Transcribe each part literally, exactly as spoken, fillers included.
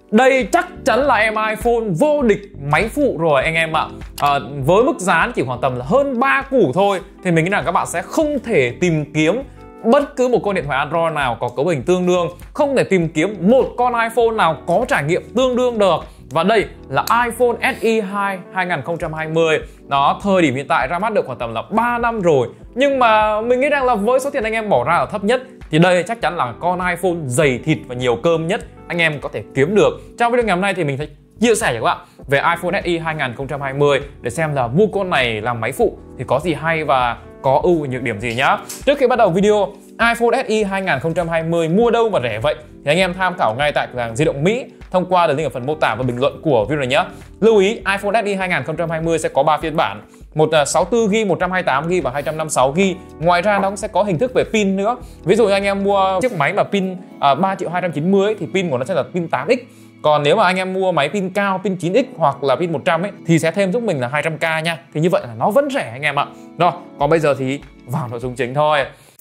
Đây chắc chắn là em iPhone vô địch máy phụ rồi anh em ạ. à, Với mức giá chỉ khoảng tầm là hơn ba củ thôi thì mình nghĩ rằng các bạn sẽ không thể tìm kiếm bất cứ một con điện thoại Android nào có cấu hình tương đương, không thể tìm kiếm một con iPhone nào có trải nghiệm tương đương được. Và đây là iPhone ét e hai hai không hai không. Đó, thời điểm hiện tại ra mắt được khoảng tầm là ba năm rồi. Nhưng mà mình nghĩ rằng là với số tiền anh em bỏ ra là thấp nhất thì đây chắc chắn là con iPhone dày thịt và nhiều cơm nhất anh em có thể kiếm được. Trong video ngày hôm nay thì mình sẽ chia sẻ cho các bạn về iPhone ét e hai không hai không để xem là mua con này làm máy phụ thì có gì hay và có ưu và nhược điểm gì nhá. Trước khi bắt đầu video, iPhone ét e hai không hai không mua đâu mà rẻ vậy thì anh em tham khảo ngay tại cửa hàng di động Mỹ thông qua đường link ở phần mô tả và bình luận của video này nhé. Lưu ý iPhone ét e hai không hai không sẽ có ba phiên bản, một sáu mươi tư gi ga bai, một trăm hai mươi tám gi ga bai và hai trăm năm mươi sáu gi ga bai. Ngoài ra nó cũng sẽ có hình thức về pin nữa. Ví dụ như anh em mua chiếc máy mà pin uh, ba triệu hai trăm chín mươi ấy, thì pin của nó sẽ là pin tám x. Còn nếu mà anh em mua máy pin cao, pin chín x hoặc là pin một trăm ấy thì sẽ thêm giúp mình là hai trăm k nha. Thì như vậy là nó vẫn rẻ anh em ạ. Rồi, còn bây giờ thì vào nội dung chính thôi.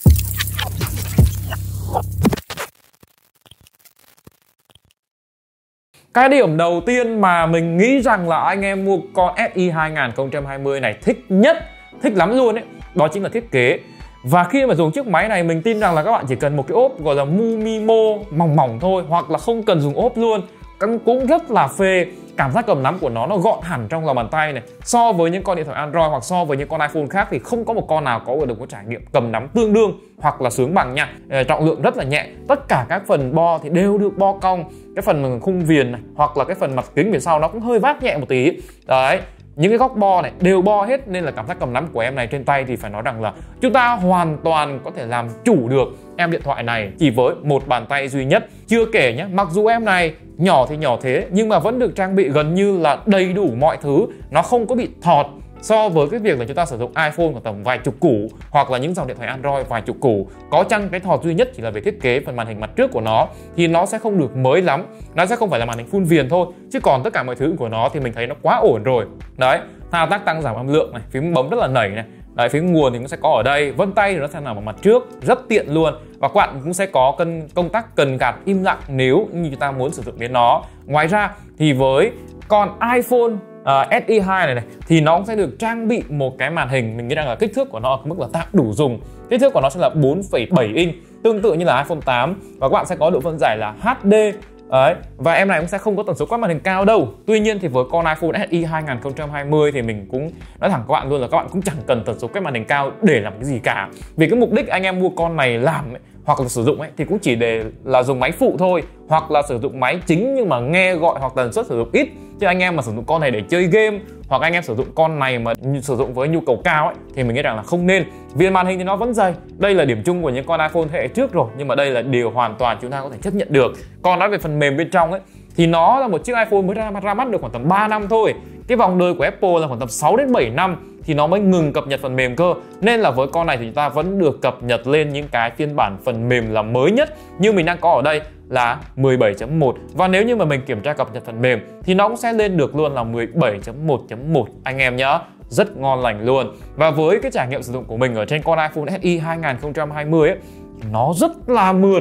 Cái điểm đầu tiên mà mình nghĩ rằng là anh em mua con ét e hai không hai không này thích nhất, thích lắm luôn ấy, đó chính là thiết kế. Và khi mà dùng chiếc máy này mình tin rằng là các bạn chỉ cần một cái ốp gọi là Mumimo mỏng mỏng thôi, hoặc là không cần dùng ốp luôn cũng rất là phê. Cảm giác cầm nắm của nó nó gọn hẳn trong lòng bàn tay này. So với những con điện thoại Android hoặc so với những con iPhone khác thì không có một con nào có được một trải nghiệm cầm nắm tương đương hoặc là sướng bằng nha. Trọng lượng rất là nhẹ, tất cả các phần bo thì đều được bo cong. Cái phần khung viền này hoặc là cái phần mặt kính phía sau nó cũng hơi vác nhẹ một tí. Đấy, những cái góc bo này đều bo hết nên là cảm giác cầm nắm của em này trên tay thì phải nói rằng là chúng ta hoàn toàn có thể làm chủ được em điện thoại này chỉ với một bàn tay duy nhất. Chưa kể nhé, mặc dù em này nhỏ thì nhỏ thế nhưng mà vẫn được trang bị gần như là đầy đủ mọi thứ, nó không có bị thọt so với cái việc là chúng ta sử dụng iPhone của tầm vài chục củ hoặc là những dòng điện thoại Android vài chục củ. Có chăng cái thọt duy nhất chỉ là về thiết kế phần màn hình mặt trước của nó thì nó sẽ không được mới lắm, nó sẽ không phải là màn hình full viền thôi, chứ còn tất cả mọi thứ của nó thì mình thấy nó quá ổn rồi. Đấy, thao tác tăng giảm âm lượng này, phím bấm rất là nảy này. Đấy, phím nguồn thì cũng sẽ có ở đây, vân tay thì nó sẽ nằm ở mặt trước, rất tiện luôn. Và các bạn cũng sẽ có cân công tắc cần gạt im lặng nếu như chúng ta muốn sử dụng đến nó. Ngoài ra thì với con iPhone uh, ét e hai này này thì nó cũng sẽ được trang bị một cái màn hình, mình nghĩ rằng là kích thước của nó ở mức là tạm đủ dùng. Kích thước của nó sẽ là bốn phẩy bảy inch, tương tự như là iPhone tám, và các bạn sẽ có độ phân giải là hát đê. Đấy, và em này cũng sẽ không có tần số quét màn hình cao đâu. Tuy nhiên thì với con iPhone ét e hai không hai không thì mình cũng nói thẳng các bạn luôn là các bạn cũng chẳng cần tần số quét màn hình cao để làm cái gì cả. Vì cái mục đích anh em mua con này làm ấy, hoặc là sử dụng ấy, thì cũng chỉ để là dùng máy phụ thôi, hoặc là sử dụng máy chính nhưng mà nghe gọi hoặc tần suất sử dụng ít. Chứ anh em mà sử dụng con này để chơi game hoặc anh em sử dụng con này mà sử dụng với nhu cầu cao ấy thì mình nghĩ rằng là không nên. Viền màn hình thì nó vẫn dày, đây là điểm chung của những con iPhone thế hệ trước rồi, nhưng mà đây là điều hoàn toàn chúng ta có thể chấp nhận được. Còn nói về phần mềm bên trong ấy thì nó là một chiếc iPhone mới ra, ra mắt được khoảng tầm ba năm thôi. Cái vòng đời của Apple là khoảng tầm sáu đến bảy năm thì nó mới ngừng cập nhật phần mềm cơ. Nên là với con này thì chúng ta vẫn được cập nhật lên những cái phiên bản phần mềm là mới nhất như mình đang có ở đây là mười bảy chấm một. Và nếu như mà mình kiểm tra cập nhật phần mềm thì nó cũng sẽ lên được luôn là mười bảy chấm một chấm một anh em nhá. Rất ngon lành luôn. Và với cái trải nghiệm sử dụng của mình ở trên con iPhone ét e hai không hai không ấy, nó rất là mượt.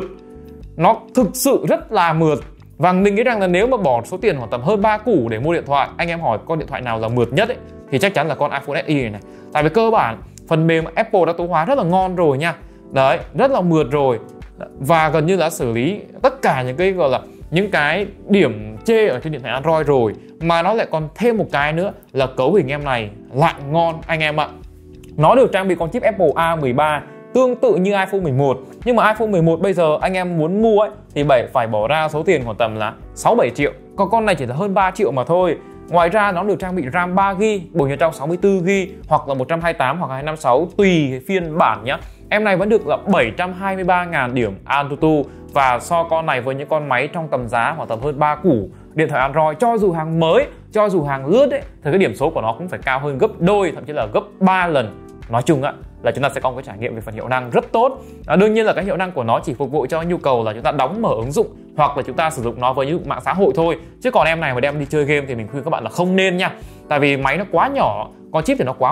Nó thực sự rất là mượt. Và mình nghĩ rằng là nếu mà bỏ số tiền khoảng tầm hơn ba củ để mua điện thoại, anh em hỏi con điện thoại nào là mượt nhất ấy, thì chắc chắn là con iPhone ét e này này. Tại vì cơ bản phần mềm Apple đã tối hóa rất là ngon rồi nha. Đấy, rất là mượt rồi. Và gần như đã xử lý tất cả những cái gọi là những cái điểm chê ở trên điện thoại Android rồi. Mà nó lại còn thêm một cái nữa là cấu hình em này lại ngon anh em ạ. Nó được trang bị con chip Apple A mười ba tương tự như iPhone mười một. Nhưng mà iPhone mười một bây giờ anh em muốn mua ấy thì phải bỏ ra số tiền khoảng tầm là sáu bảy triệu. Còn con này chỉ là hơn ba triệu mà thôi. Ngoài ra nó được trang bị RAM ba gi ga bai, bộ nhớ trong sáu mươi tư gi ga bai hoặc là một trăm hai mươi tám hoặc hai trăm năm mươi sáu tùy phiên bản nhé. Em này vẫn được là bảy trăm hai mươi ba nghìn điểm Antutu. Và so con này với những con máy trong tầm giá khoảng tầm hơn ba củ điện thoại Android, cho dù hàng mới, cho dù hàng lướt ấy, thì cái điểm số của nó cũng phải cao hơn gấp đôi, thậm chí là gấp ba lần. Nói chung á là chúng ta sẽ có một cái trải nghiệm về phần hiệu năng rất tốt. À, đương nhiên là cái hiệu năng của nó chỉ phục vụ cho nhu cầu là chúng ta đóng mở ứng dụng hoặc là chúng ta sử dụng nó với những mạng xã hội thôi. Chứ còn em này mà đem đi chơi game thì mình khuyên các bạn là không nên nha. Tại vì máy nó quá nhỏ, con chip thì nó quá mạnh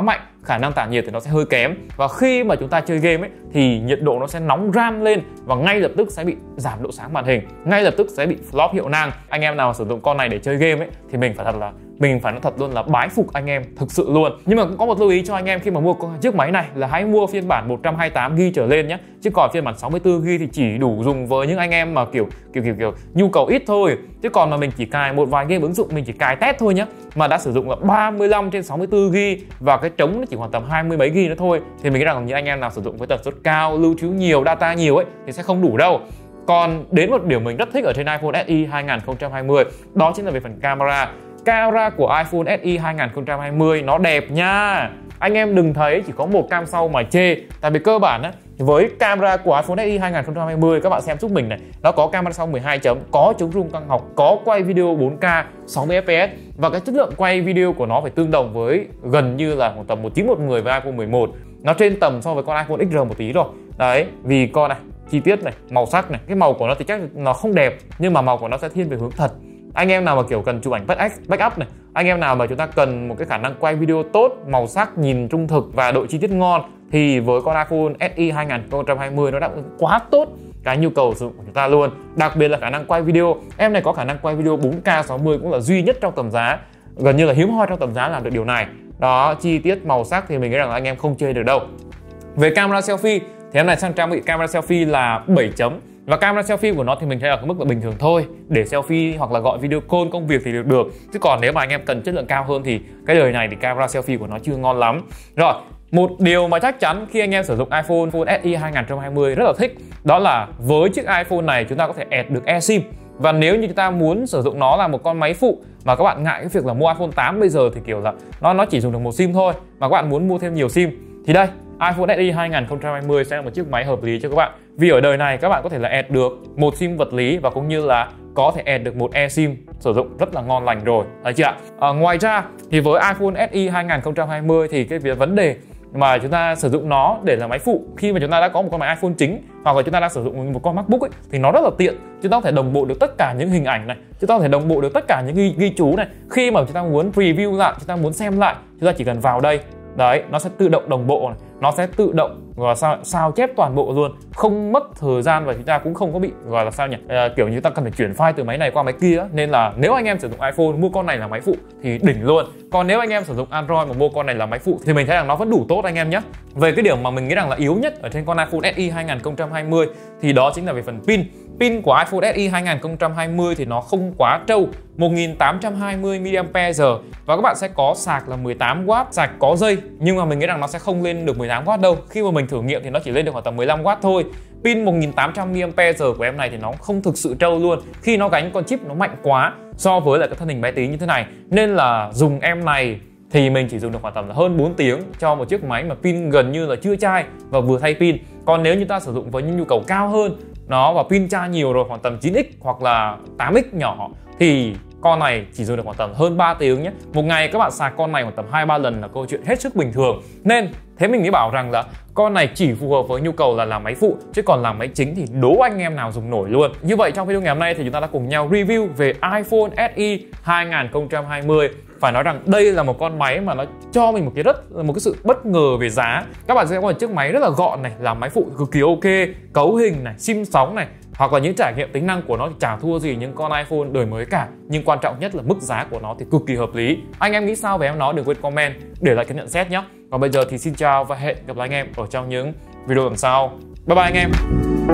khả năng tản nhiệt thì nó sẽ hơi kém, và khi mà chúng ta chơi game ấy thì nhiệt độ nó sẽ nóng ran lên và ngay lập tức sẽ bị giảm độ sáng màn hình, ngay lập tức sẽ bị flop hiệu năng. Anh em nào mà sử dụng con này để chơi game ấy thì mình phải thật là mình phải nói thật luôn là bái phục anh em thực sự luôn. Nhưng mà cũng có một lưu ý cho anh em khi mà mua chiếc máy này là hãy mua phiên bản một trăm hai mươi tám gi ga bai trở lên nhé, chứ còn phiên bản sáu mươi tư gi ga bai thì chỉ đủ dùng với những anh em mà kiểu kiểu kiểu kiểu nhu cầu ít thôi. Chứ còn mà mình chỉ cài một vài game ứng dụng, mình chỉ cài test thôi nhé, mà đã sử dụng là ba mươi lăm trên sáu mươi tư gi ga bai và cái trống nó chỉ khoảng tầm hai mươi mấy gi ga bai nữa thôi, thì mình nghĩ rằng những anh em nào sử dụng với tần suất cao, lưu trữ nhiều, data nhiều ấy thì sẽ không đủ đâu. Còn đến một điều mình rất thích ở trên iPhone ét e hai không hai không, đó chính là về phần camera. Camera của iPhone ét e hai không hai không nó đẹp nha. Anh em đừng thấy chỉ có một cam sau mà chê. Tại vì cơ bản á, với camera của iPhone ét e hai không hai không, các bạn xem giúp mình này, nó có camera sau mười hai chấm, có chống rung căng học, có quay video bốn K sáu mươi F P S, và cái chất lượng quay video của nó phải tương đồng với gần như là khoảng tầm một chín một mười với iPhone mười một. Nó trên tầm so với con iPhone ích rờ một tí rồi. Đấy, vì con này chi tiết này, màu sắc này, cái màu của nó thì chắc nó không đẹp, nhưng mà màu của nó sẽ thiên về hướng thật. Anh em nào mà kiểu cần chụp ảnh backup này, anh em nào mà chúng ta cần một cái khả năng quay video tốt, màu sắc nhìn trung thực và độ chi tiết ngon, thì với con iPhone ét e hai không hai không nó đáp ứng quá tốt cái nhu cầu sử dụng của chúng ta luôn. Đặc biệt là khả năng quay video, em này có khả năng quay video bốn K sáu mươi, cũng là duy nhất trong tầm giá, gần như là hiếm hoi trong tầm giá làm được điều này. Đó, chi tiết màu sắc thì mình nghĩ rằng là anh em không chê được đâu. Về camera selfie thì em này sang trang bị camera selfie là bảy chấm, và camera selfie của nó thì mình thấy ở cái mức là bình thường thôi, để selfie hoặc là gọi video call công việc thì được được. Chứ còn nếu mà anh em cần chất lượng cao hơn thì cái đời này thì camera selfie của nó chưa ngon lắm. Rồi, một điều mà chắc chắn khi anh em sử dụng iPhone iPhone ét e hai không hai không rất là thích, đó là với chiếc iPhone này chúng ta có thể add được eSIM. Và nếu như chúng ta muốn sử dụng nó là một con máy phụ mà các bạn ngại cái việc là mua iPhone tám bây giờ thì kiểu là nó nó chỉ dùng được một SIM thôi, mà các bạn muốn mua thêm nhiều SIM, thì đây iPhone ét e hai không hai không sẽ là một chiếc máy hợp lý cho các bạn. Vì ở đời này các bạn có thể là add được một SIM vật lý và cũng như là có thể add được một eSIM sử dụng rất là ngon lành rồi, thấy chưa ạ? À, ngoài ra thì với iPhone ét e hai không hai không thì cái vấn đề mà chúng ta sử dụng nó để là máy phụ khi mà chúng ta đã có một con máy iPhone chính, hoặc là chúng ta đang sử dụng một con MacBook ấy, thì nó rất là tiện. Chúng ta có thể đồng bộ được tất cả những hình ảnh này, chúng ta có thể đồng bộ được tất cả những ghi, ghi chú này. Khi mà chúng ta muốn preview lại, chúng ta muốn xem lại, chúng ta chỉ cần vào đây. Đấy, nó sẽ tự động đồng bộ này, nó sẽ tự động gọi là sao, sao chép toàn bộ luôn, không mất thời gian, và chúng ta cũng không có bị gọi là sao nhỉ, à, kiểu như ta cần phải chuyển file từ máy này qua máy kia. Nên là nếu anh em sử dụng iPhone mua con này là máy phụ thì đỉnh luôn. Còn nếu anh em sử dụng Android mà mua con này là máy phụ thì mình thấy rằng nó vẫn đủ tốt anh em nhé. Về cái điểm mà mình nghĩ rằng là yếu nhất ở trên con iPhone ét e hai không hai không thì đó chính là về phần pin. Pin của iPhone ét e hai không hai không thì nó không quá trâu, một nghìn tám trăm hai mươi mi li am pe giờ, và các bạn sẽ có sạc là mười tám oát, sạc có dây, nhưng mà mình nghĩ rằng nó sẽ không lên được mười tám oát đâu. Khi mà mình thử nghiệm thì nó chỉ lên được khoảng tầm mười lăm oát thôi. Pin một nghìn tám trăm mi li am pe giờ của em này thì nó không thực sự trâu luôn, khi nó gánh con chip nó mạnh quá so với lại cái thân hình bé tí như thế này. Nên là dùng em này thì mình chỉ dùng được khoảng tầm là hơn bốn tiếng cho một chiếc máy mà pin gần như là chưa chai và vừa thay pin. Còn nếu như ta sử dụng với những nhu cầu cao hơn nó và pin chai nhiều rồi, khoảng tầm chín x hoặc là tám x nhỏ, thì con này chỉ dùng được khoảng tầm hơn ba tiếng nhé. Một ngày các bạn sạc con này khoảng tầm hai ba lần là câu chuyện hết sức bình thường. Nên thế mình mới bảo rằng là con này chỉ phù hợp với nhu cầu là làm máy phụ, chứ còn làm máy chính thì đố anh em nào dùng nổi luôn. Như vậy trong video ngày hôm nay thì chúng ta đã cùng nhau review về iPhone ét e hai không hai không. Phải nói rằng đây là một con máy mà nó cho mình một cái rất một cái sự bất ngờ về giá. Các bạn sẽ có một chiếc máy rất là gọn này, làm máy phụ cực kỳ ok, cấu hình này, sim sóng này, hoặc là những trải nghiệm tính năng của nó thì chả thua gì những con iPhone đời mới cả. Nhưng quan trọng nhất là mức giá của nó thì cực kỳ hợp lý. Anh em nghĩ sao về em nó? Đừng quên comment để lại cái nhận xét nhé. Còn bây giờ thì xin chào và hẹn gặp lại anh em ở trong những video lần sau. Bye bye anh em.